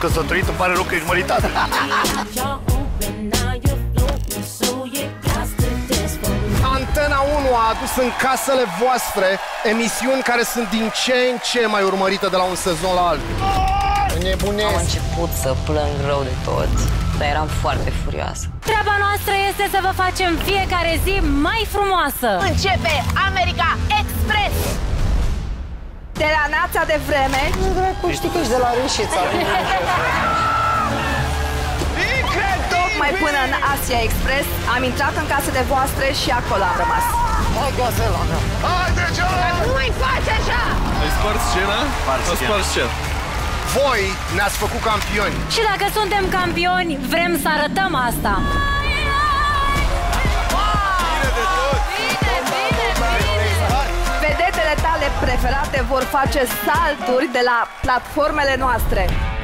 căsătorit, îmi pare rău că ești măritată. Antena 1 a adus în casele voastre emisiuni care sunt din ce în ce mai urmărite de la un sezon la altul. Nebunesc. Am început să plâng rău de tot, dar eram foarte furioasă. Treaba noastră este să vă facem fiecare zi mai frumoasă. Începe America Express! De la Nața de Vreme. Știi că ești de la Râșița. Tocmai până în Asia Express am intrat în casele voastre și acolo am rămas. Hai, gazela mea! Haide, George! Nu mai faci așa! Ai spart scena? Ai spart scena. Voi ne-ați făcut campioni. Și dacă suntem campioni, vrem să arătăm asta. Vedetele tale preferate vor face salturi de la platformele noastre.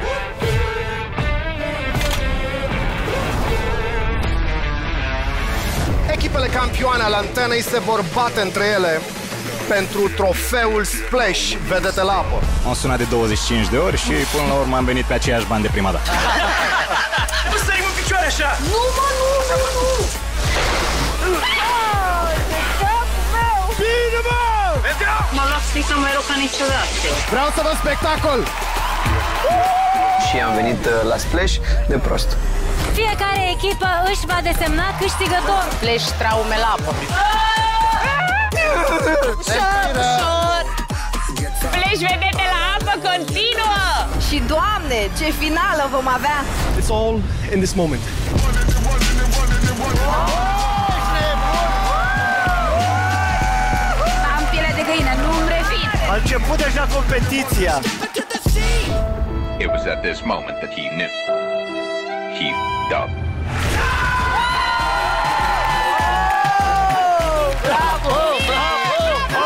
Echipele campioane ale Antenei se vor bate între ele pentru trofeul Splash Vedete la apă. Am sunat de 25 de ori și până la urmă am venit pe aceiași bani de prima dată. Nu sărim în picioare așa! Nu, mă, nu! Bine, mă! M-am luat frică mai rău ca niciodată. Vreau să văd spectacol! Și am venit la Splash de prost. Fiecare echipă își va desemna câștigător. Pleci traume la apă. Ușor! Pleci vedete la apă continuă! Și, Doamne, ce finală vom avea! It's all in this moment. Am piele de găină, nu-mi revin! A început deja competiția. It was at this moment that he knew. He f***ed up. Bravo! Bravo!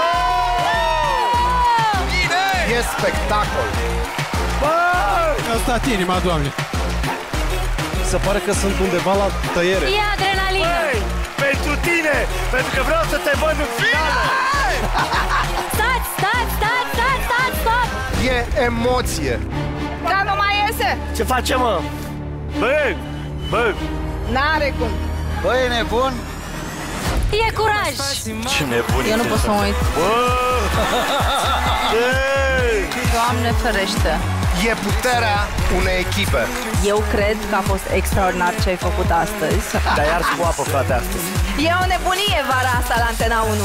E spectacol! Mi-a stat inima, Doamne. Se pare că sunt undeva la tăiere. E adrenalină. Hey, pentru tine! Pentru că vreau să te văd în finală! Stați, stați, stați, stați, stați, stop! E emoție! Dar nu mai iese! Ce facem, mă? Bă! Bă! N-are cum! Băi, e nebun? E curaj! Ce nebun! Eu nu pot să mă uit. Bă! Doamne ferește! E puterea unei echipe. Eu cred că a fost extraordinar ce ai făcut astăzi. Dar iar cu apă, frate, astăzi. E o nebunie vara asta la Antena 1.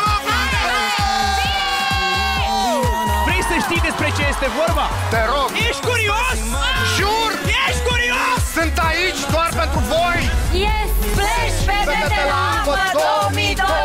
Vrei să știi despre ce este vorba? Te rog! Ești curios? Jur! Ești curios? Sunt aici doar pentru voi! E Splash Vedete la apă 2020!